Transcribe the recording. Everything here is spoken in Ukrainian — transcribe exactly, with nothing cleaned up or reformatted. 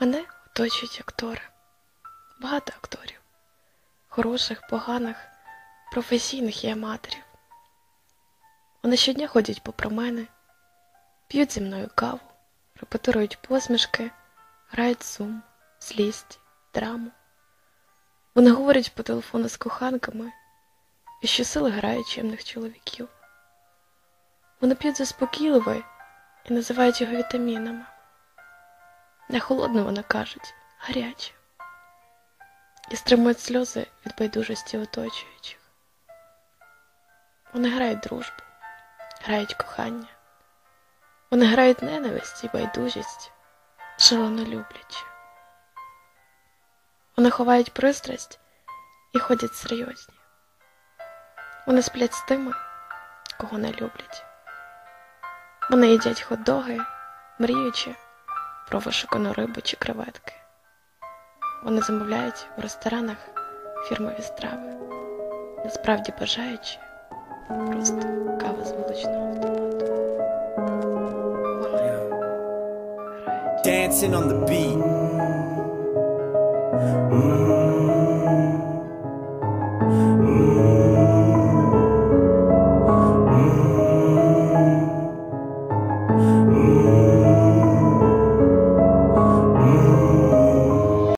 Мене оточують актори. Багато акторів. Хороших, поганих, професійних і аматорів. Вони щодня ходять попри мене, п'ють зі мною каву, репетирують посмішки, грають сум, злість, драму. Вони говорять по телефону з коханками і щосили грають чемних чоловіків. Вони п'ють заспокійливе і називають його вітамінами. Не холодно, вони кажуть, гаряче. І стримують сльози від байдужості оточуючих. Вони грають дружбу, грають кохання. Вони грають ненависть і байдужість, шалено люблячи. Вони ховають пристрасть і ходять серйозні. Вони сплять з тими, кого не люблять. Вони їдять хот-доги, мріючи про вишукану рибу чи креветки. Вони замовляють у ресторанах фірмові страви, насправді бажаючи просто каву з вуличного автомату. Вони грають. Dancing on the beat. Mm.